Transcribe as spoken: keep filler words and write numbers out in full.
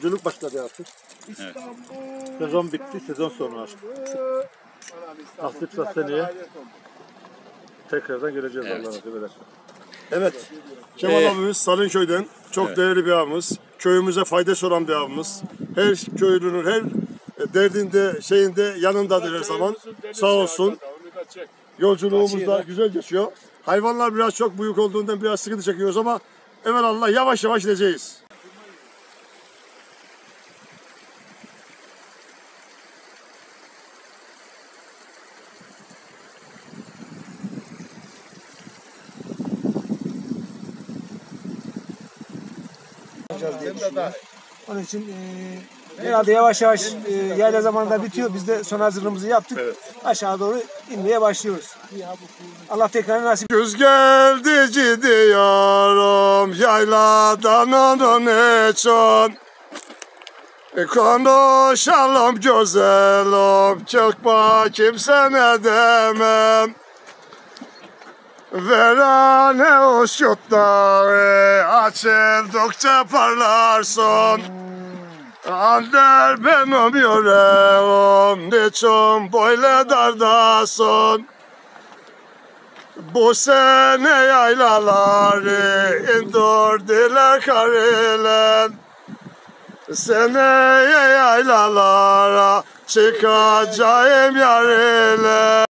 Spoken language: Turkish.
yolculuk başladı artık. Evet. Sezon bitti, sezon sonu artık. Nasipse seneye tekrardan geleceğiz Evet. Allah nasip ederse. Evet. Kemal Ee, abimiz Salınköy'den çok evet. değerli bir abimiz. Köyümüze faydası olan bir abimiz. Her köylünün her derdinde şeyinde yanındadır her zaman. Sağ olsun. Yolculuğumuz da güzel geçiyor. Hayvanlar biraz çok büyük olduğundan biraz sıkıntı çekiyoruz ama evelallah yavaş yavaş gideceğiz. Onun için e, herhalde yavaş yavaş e, yayla zamanında bitiyor. Biz de son hazırlığımızı yaptık. Evet. Aşağı doğru inmeye başlıyoruz. Allah tekrar nasip. Güz geldi gidiyorum yayladan onun için. E, konuşalım güzelim çıkma kimsene demem. Verane ışıkları açıldıkça parlarsın. Ander benim yüreğim niçin böyle dardasın. Bu sene yaylaları indirdiler kar ile. Seneye yaylalara çıkacağım yar ile.